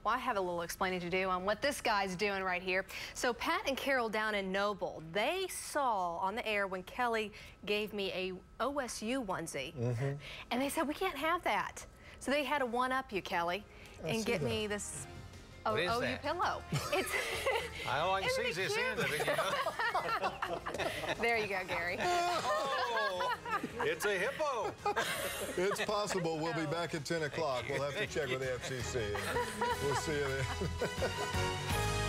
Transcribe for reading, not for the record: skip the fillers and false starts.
Well, I have a little explaining to do on what this guy's doing right here. So Pat and Carol down in Noble, they saw on the air when Kelly gave me a OSU onesie. And they said, we can't have that. So they had to one-up you, Kelly, and get me this OU pillow. It's all I can see is this end of it, you know? There you go, Gary. Oh, it's a hippo. It's possible. We'll be back at 10 o'clock. We'll have to check with the FCC. We'll see you then.